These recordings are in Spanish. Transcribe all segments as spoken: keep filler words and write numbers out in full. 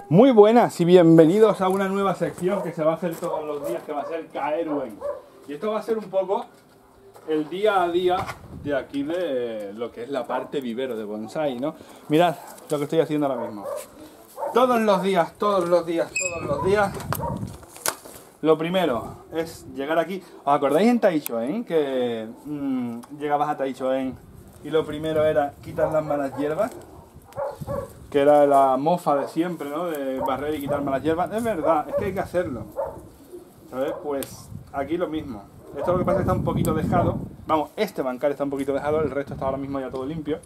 Muy buenas y bienvenidos a una nueva sección que se va a hacer todos los días, que va a ser Kaeruen. Y esto va a ser un poco el día a día de aquí de lo que es la parte vivero de bonsai, ¿no? Mirad lo que estoy haciendo ahora mismo. Todos los días, todos los días, todos los días, lo primero es llegar aquí. ¿Os acordáis en Taichoen que mmm, llegabas a Taichoen y lo primero era quitar las malas hierbas? Que era la mofa de siempre, ¿no? De barrer y quitar malas hierbas. Es verdad, es que hay que hacerlo, ¿sabes? Pues aquí lo mismo. Esto lo que pasa es que está un poquito dejado. Vamos, este bancal está un poquito dejado, el resto está ahora mismo ya todo limpio.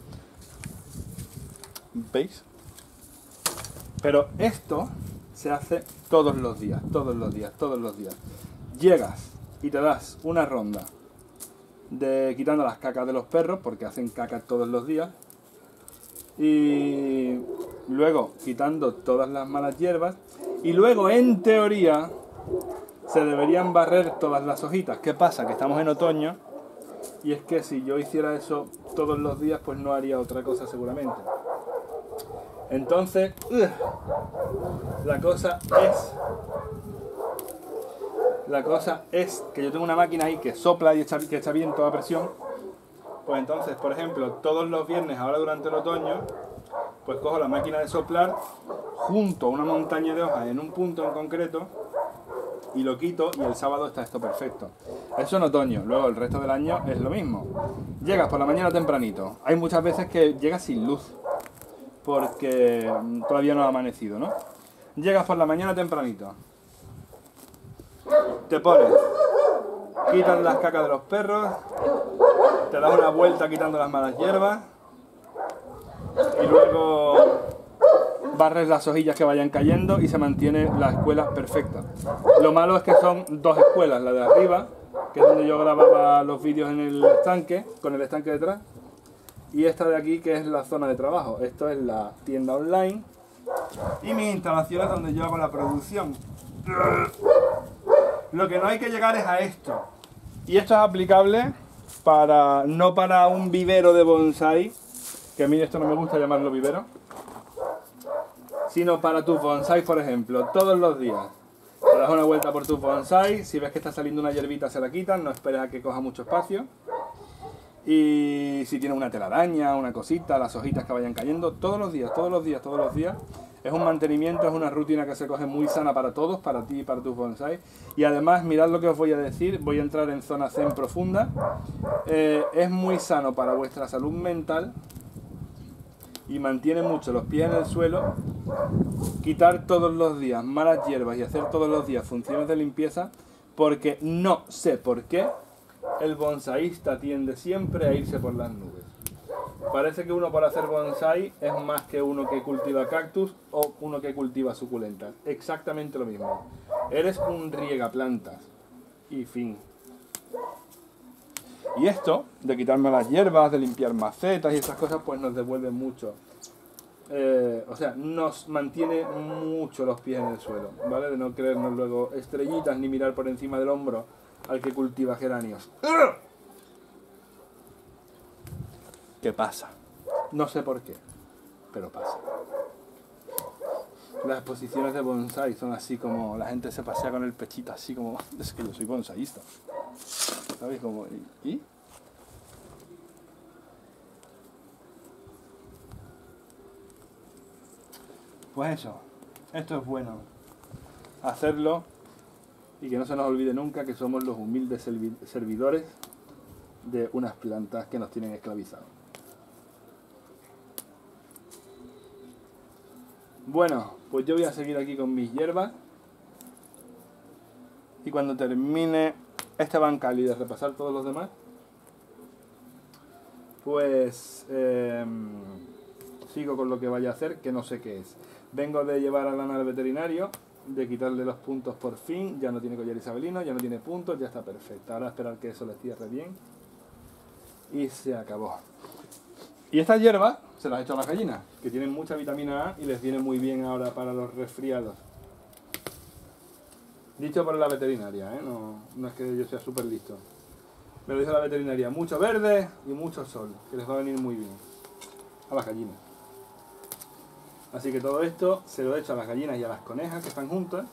¿Veis? Pero esto se hace todos los días, todos los días, todos los días. Llegas y te das una ronda de quitando las cacas de los perros, porque hacen caca todos los días. Y luego quitando todas las malas hierbas. Y luego, en teoría, se deberían barrer todas las hojitas. ¿Qué pasa? Que estamos en otoño. Y es que si yo hiciera eso todos los días, pues no haría otra cosa seguramente. Entonces, ugh, la cosa es... La cosa es que yo tengo una máquina ahí que sopla y echa, que echa bien toda presión. Pues entonces, por ejemplo, todos los viernes, ahora durante el otoño, pues cojo la máquina de soplar, junto a una montaña de hojas en un punto en concreto, y lo quito, y el sábado está esto perfecto. Eso en otoño. Luego el resto del año es lo mismo. Llegas por la mañana tempranito. Hay muchas veces que llegas sin luz, porque todavía no ha amanecido, ¿no? Llegas por la mañana tempranito. Te pones, quitas las cacas de los perros, te das una vuelta quitando las malas hierbas y luego barres las hojillas que vayan cayendo y se mantiene la escuela perfecta. Lo malo es que son dos escuelas, la de arriba, que es donde yo grababa los vídeos en el estanque, con el estanque detrás, y esta de aquí, que es la zona de trabajo. Esto es la tienda online y mis instalaciones donde yo hago la producción. Lo que no hay que llegar es a esto, y esto es aplicable para, no para un vivero de bonsai, que a mí esto no me gusta llamarlo vivero, sino para tus bonsai, por ejemplo, todos los días. Te das una vuelta por tus bonsai, si ves que está saliendo una hierbita se la quitan, no esperes a que coja mucho espacio. Y si tienes una telaraña, una cosita, las hojitas que vayan cayendo, todos los días, todos los días, todos los días. Es un mantenimiento, es una rutina que se coge muy sana para todos, para ti y para tus bonsai. Y además, mirad lo que os voy a decir, voy a entrar en zona zen profunda. Eh, es muy sano para vuestra salud mental y mantiene mucho los pies en el suelo. Quitar todos los días malas hierbas y hacer todos los días funciones de limpieza, porque no sé por qué el bonsaísta tiende siempre a irse por las nubes. Parece que uno para hacer bonsai es más que uno que cultiva cactus o uno que cultiva suculentas. Exactamente lo mismo. Eres un riegaplantas. Y fin. Y esto, de quitarme las hierbas, de limpiar macetas y esas cosas, pues nos devuelve mucho. Eh, o sea, nos mantiene mucho los pies en el suelo, ¿vale? De no creernos luego estrellitas ni mirar por encima del hombro al que cultiva geranios. ¿Qué pasa? No sé por qué, pero pasa. Las posiciones de bonsai son así como la gente se pasea con el pechito así como... Es que yo soy bonsaísta. ¿Sabéis cómo? ¿Y? ¿Y? Pues eso, esto es bueno. Hacerlo y que no se nos olvide nunca que somos los humildes servidores de unas plantas que nos tienen esclavizados. Bueno, pues yo voy a seguir aquí con mis hierbas y cuando termine este bancal y de repasar todos los demás, pues eh, sigo con lo que vaya a hacer, que no sé qué es. Vengo de llevar a Lana al veterinario, de quitarle los puntos por fin, ya no tiene collar isabelino, ya no tiene puntos, ya está perfecta. Ahora a esperar que eso le cierre bien y se acabó. Y estas hierbas se las he hecho a las gallinas, que tienen mucha vitamina A y les viene muy bien ahora para los resfriados. Dicho por la veterinaria, ¿eh? No, no es que yo sea súper listo. Me lo dice la veterinaria, mucho verde y mucho sol, que les va a venir muy bien a las gallinas. Así que todo esto se lo echo a las gallinas y a las conejas que están juntas.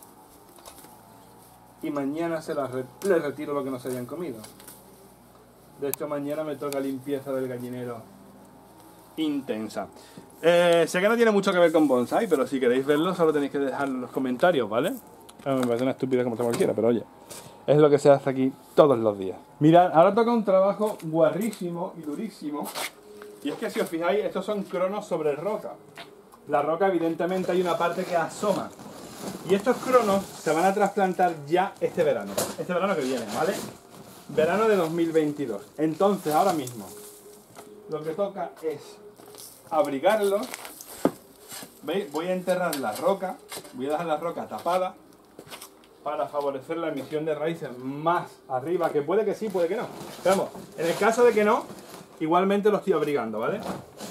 Y mañana se las re les retiro lo que no se hayan comido. De hecho, mañana me toca limpieza del gallinero intensa. Eh, sé que no tiene mucho que ver con bonsai, pero si queréis verlo, solo tenéis que dejarlo en los comentarios, ¿vale? Me parece una estupidez como cualquiera, pero oye, es lo que se hace aquí todos los días. Mirad, ahora toca un trabajo guarrísimo y durísimo. Y es que si os fijáis, estos son cronos sobre roca. La roca, evidentemente, hay una parte que asoma. Y estos cronos se van a trasplantar ya este verano. Este verano que viene, ¿vale? Verano de dos mil veintidós. Entonces, ahora mismo, lo que toca es abrigarlos. ¿Veis? Voy a enterrar la roca. Voy a dejar la roca tapada para favorecer la emisión de raíces más arriba, que puede que sí, puede que no. Pero vamos, en el caso de que no, igualmente lo estoy abrigando, ¿vale?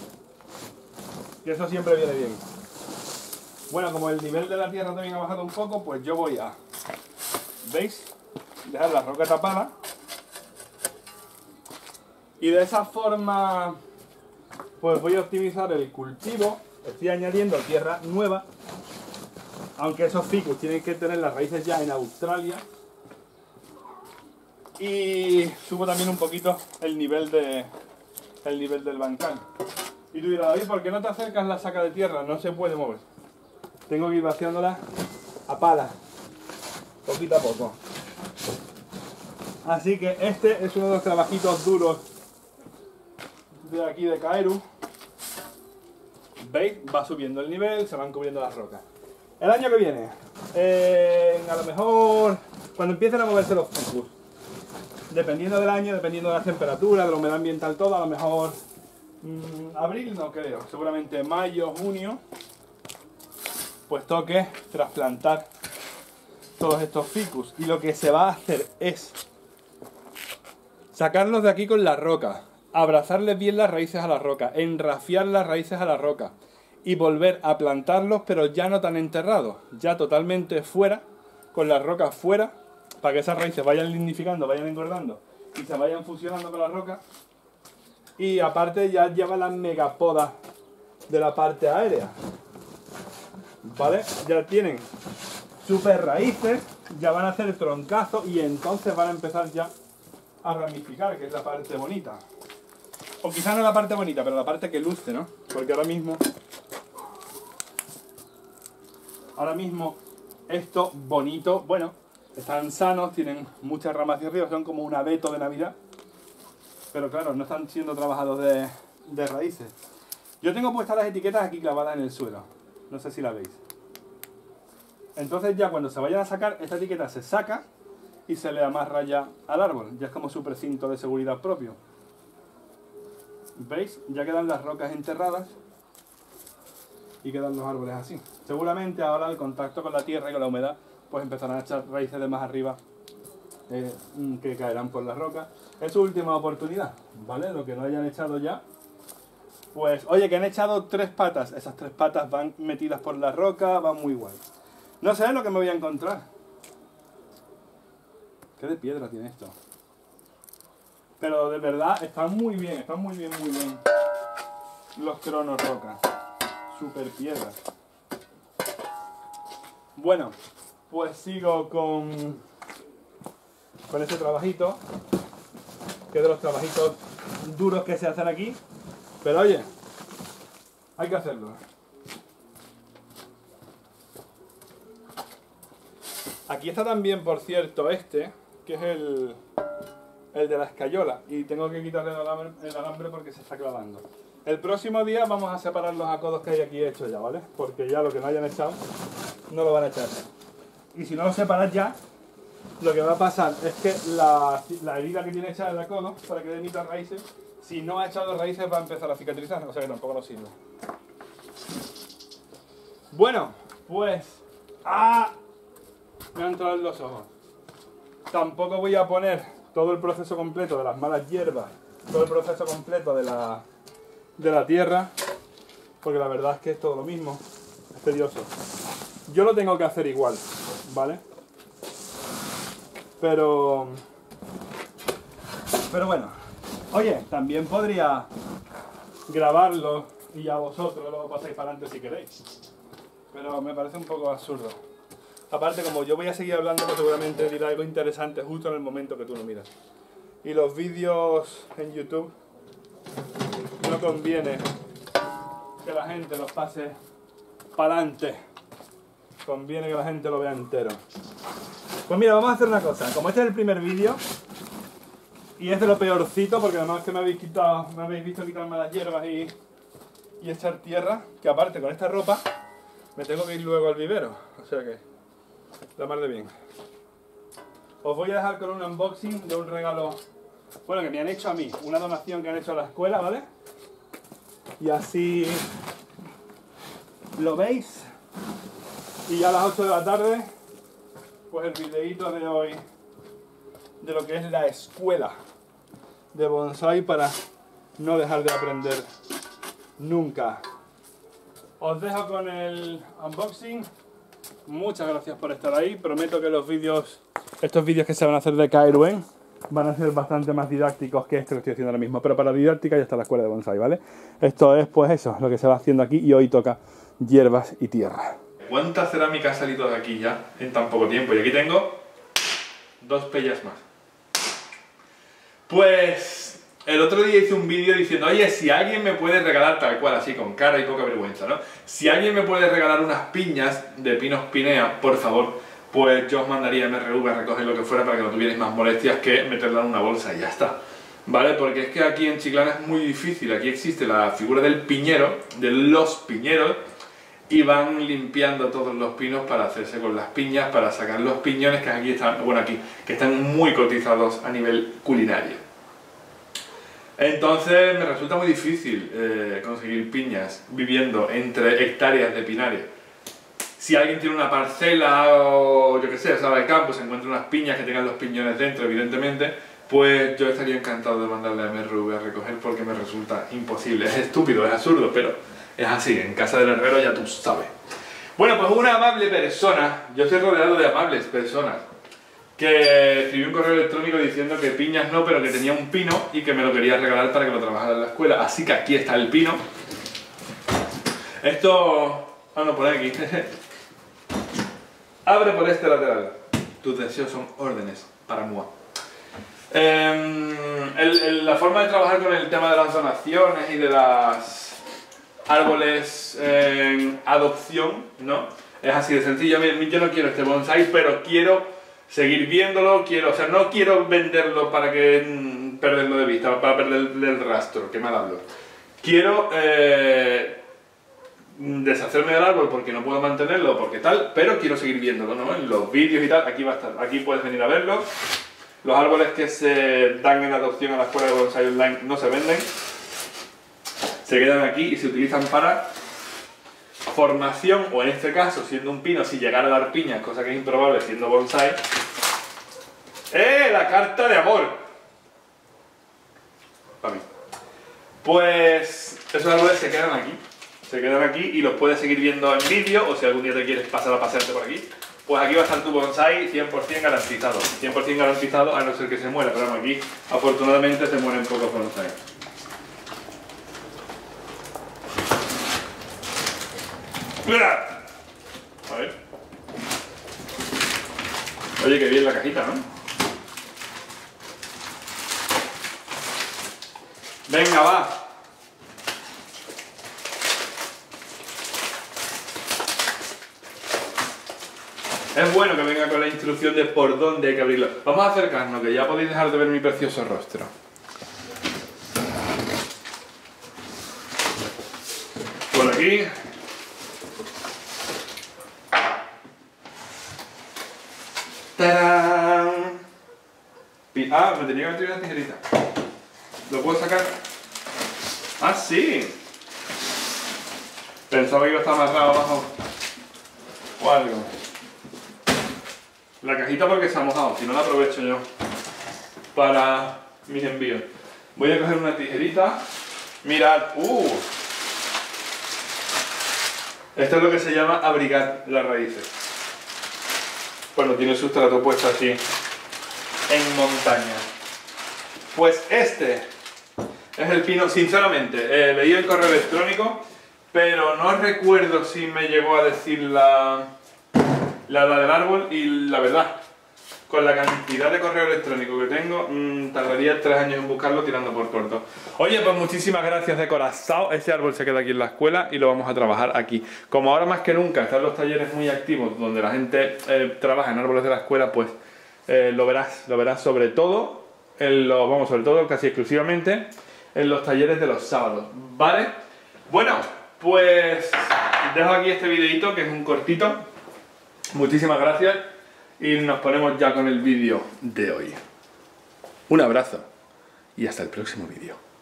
Y eso siempre viene bien. Bueno, como el nivel de la tierra también ha bajado un poco, pues yo voy a, ¿veis? Dejar la roca tapada. Y de esa forma, pues voy a optimizar el cultivo. Estoy añadiendo tierra nueva. Aunque esos ficus tienen que tener las raíces ya en Australia. Y subo también un poquito el nivel, de, el nivel del bancal. Y tú dirás, David, ¿por qué no te acercas la saca de tierra? No se puede mover. Tengo que ir vaciándola a pala, poquito a poco. Así que este es uno de los trabajitos duros de aquí de Kaeru. ¿Veis? Va subiendo el nivel, se van cubriendo las rocas. El año que viene, eh, a lo mejor cuando empiecen a moverse los ficus, dependiendo del año, dependiendo de la temperatura, de la humedad ambiental, todo, a lo mejor mmm, abril no creo, seguramente mayo, junio, pues toque trasplantar todos estos ficus. Y lo que se va a hacer es sacarlos de aquí con la roca, abrazarles bien las raíces a la roca, enrafiar las raíces a la roca y volver a plantarlos, pero ya no tan enterrados, ya totalmente fuera, con las rocas fuera, para que esas raíces vayan lignificando, vayan engordando y se vayan fusionando con la roca. Y aparte ya lleva las megapodas de la parte aérea, ¿vale? Ya tienen super raíces, ya van a hacer el troncazo y entonces van a empezar ya a ramificar, que es la parte bonita. O quizá no la parte bonita, pero la parte que luce, ¿no? Porque ahora mismo... Ahora mismo, esto bonito, bueno, están sanos, tienen muchas ramas hacia arriba, son como un abeto de Navidad. Pero claro, no están siendo trabajados de, de raíces. Yo tengo puestas las etiquetas aquí clavadas en el suelo. No sé si la veis. Entonces ya cuando se vayan a sacar, esta etiqueta se saca y se le amarra ya al árbol. Ya es como su precinto de seguridad propio. ¿Veis? Ya quedan las rocas enterradas y quedan los árboles así. Seguramente ahora el contacto con la tierra y con la humedad pues empezarán a echar raíces de más arriba eh, que caerán por las rocas. Es su última oportunidad, ¿vale? Lo que no hayan echado ya, pues oye, que han echado tres patas. Esas tres patas van metidas por la roca, van muy guay. No sé lo que me voy a encontrar. ¿Qué de piedra tiene esto? Pero de verdad están muy bien, están muy bien, muy bien los cronos roca. Super piedra. Bueno, pues sigo con con este trabajito, que es de los trabajitos duros que se hacen aquí. Pero oye, hay que hacerlo. Aquí está también, por cierto, este, que es el, el de la escayola. Y tengo que quitarle el alambre, el alambre porque se está clavando. El próximo día vamos a separar los acodos que hay aquí hechos ya, ¿vale? Porque ya lo que no hayan echado, no lo van a echar. Y si no lo separas ya, lo que va a pasar es que la, la herida que tiene hecha el acodo, para que dé mitad raíces, si no ha echado raíces va a empezar a cicatrizar, o sea que tampoco nos sirve. Bueno, pues... ¡Ah! Me han entrado en los ojos. Tampoco voy a poner todo el proceso completo de las malas hierbas, todo el proceso completo de la... de la tierra, porque la verdad es que es todo lo mismo, es tedioso. Yo lo tengo que hacer igual, ¿vale? Pero... Pero bueno. Oye, también podría grabarlo y ya vosotros luego pasáis para adelante si queréis. Pero me parece un poco absurdo. Aparte, como yo voy a seguir hablando, pues seguramente dirá algo interesante justo en el momento que tú no miras. Y los vídeos en YouTube no conviene que la gente los pase para adelante. Conviene que la gente lo vea entero. Pues mira, vamos a hacer una cosa. Como este es el primer vídeo y es de lo peorcito, porque además que me habéis quitado, me habéis visto quitarme las hierbas y, y echar tierra, que aparte con esta ropa me tengo que ir luego al vivero. O sea que, la mar de bien. Os voy a dejar con un unboxing de un regalo, bueno, que me han hecho a mí, una donación que han hecho a la escuela, ¿vale? Y así lo veis. Y ya a las ocho de la tarde, pues el videíto de hoy de lo que es la escuela de bonsai para no dejar de aprender nunca. Os dejo con el unboxing. Muchas gracias por estar ahí. Prometo que los vídeos, estos vídeos que se van a hacer de Kairouan, van a ser bastante más didácticos que esto que estoy haciendo ahora mismo. Pero para didáctica ya está la escuela de bonsai, ¿vale? Esto es pues eso, lo que se va haciendo aquí, y hoy toca hierbas y tierra. ¿Cuánta cerámica ha salido de aquí ya en tan poco tiempo? Y aquí tengo dos pellas más. Pues el otro día hice un vídeo diciendo, oye, si alguien me puede regalar, tal cual, así con cara y poca vergüenza, ¿no? Si alguien me puede regalar unas piñas de pinos pinea, por favor, pues yo os mandaría a M R V a recoger lo que fuera para que no tuvierais más molestias que meterla en una bolsa y ya está. ¿Vale? Porque es que aquí en Chiclana es muy difícil. Aquí existe la figura del piñero, de los piñeros, y van limpiando todos los pinos para hacerse con las piñas, para sacar los piñones que aquí están, bueno aquí, que están muy cotizados a nivel culinario. Entonces me resulta muy difícil eh, conseguir piñas viviendo entre hectáreas de pinares. Si alguien tiene una parcela o yo que sé, sale al campo, se encuentra unas piñas que tengan los piñones dentro, evidentemente, pues yo estaría encantado de mandarle a M R V a recoger porque me resulta imposible. Es estúpido, es absurdo, pero es así, en casa del herrero ya tú sabes. Bueno, pues una amable persona, yo estoy rodeado de amables personas, que escribió un correo electrónico diciendo que piñas no, pero que tenía un pino y que me lo quería regalar para que lo trabajara en la escuela. Así que aquí está el pino. Esto... ah, no, por aquí. Abre por este lateral. Tus deseos son órdenes para Mua. Eh, el, el, la forma de trabajar con el tema de las donaciones y de las árboles en adopción, ¿no? Es así de sencillo. Yo no quiero este bonsai, pero quiero seguir viéndolo, quiero, o sea, no quiero venderlo para que mmm, perderlo de vista, para perder el, el rastro, que mal hablo. Quiero eh, deshacerme del árbol porque no puedo mantenerlo, porque tal, pero quiero seguir viéndolo, ¿no? En los vídeos y tal, aquí va a estar, aquí puedes venir a verlo. Los árboles que se dan en adopción a la escuela de bonsai online no se venden. Se quedan aquí y se utilizan para formación, o en este caso, siendo un pino, si llegara a dar piñas, cosa que es improbable siendo bonsai. ¡Eh! ¡La carta de amor! Para mí. Pues esos árboles se quedan aquí. Se quedan aquí y los puedes seguir viendo en vídeo, o si algún día te quieres pasar a pasearte por aquí, pues aquí va a estar tu bonsai cien por cien garantizado. cien por cien garantizado, a no ser que se muera, pero bueno, aquí afortunadamente se mueren pocos bonsai. A ver. Oye, qué bien la cajita, ¿no? Venga, va. Es bueno que venga con la instrucción de por dónde hay que abrirlo. Vamos a acercarnos, que ya podéis dejar de ver mi precioso rostro. Por aquí. ¡Tarán! Ah, me tenía que meter una tijerita. ¿Lo puedo sacar? ¡Ah, sí! Pensaba que iba a estar amarrado abajo o algo. La cajita porque se ha mojado, si no la aprovecho yo para mis envíos. Voy a coger una tijerita. Mirad, ¡uh! Esto es lo que se llama abrigar las raíces. Cuando tiene el sustrato puesto así en montaña. Pues este Es el pino, sinceramente, eh, leí el correo electrónico, pero no recuerdo si me llegó a decir la, la edad del árbol y la verdad, con la cantidad de correo electrónico que tengo, mmm, tardaría tres años en buscarlo tirando por corto. Oye, pues muchísimas gracias de corazón. Ese árbol se queda aquí en la escuela y lo vamos a trabajar aquí. Como ahora más que nunca están los talleres muy activos donde la gente eh, trabaja en árboles de la escuela, pues eh, lo verás, lo verás sobre todo, en lo, vamos, sobre todo casi exclusivamente en los talleres de los sábados, ¿vale? Bueno, pues dejo aquí este videito que es un cortito. Muchísimas gracias y nos ponemos ya con el vídeo de hoy. Un abrazo y hasta el próximo vídeo.